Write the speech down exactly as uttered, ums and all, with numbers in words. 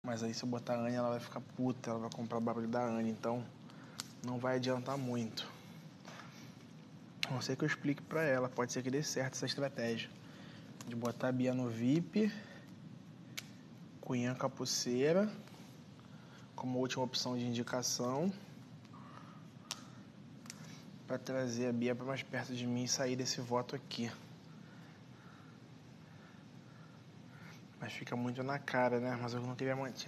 Mas aí se eu botar a Anne, ela vai ficar puta, ela vai comprar o bagulho da Anne, então não vai adiantar muito. A não ser que eu explique pra ela, pode ser que dê certo essa estratégia. De botar a Bia no V I P, Cunhã Capuceira, como última opção de indicação, pra trazer a Bia pra mais perto de mim e sair desse voto aqui. Mas fica muito na cara, né? Mas eu não queria manter.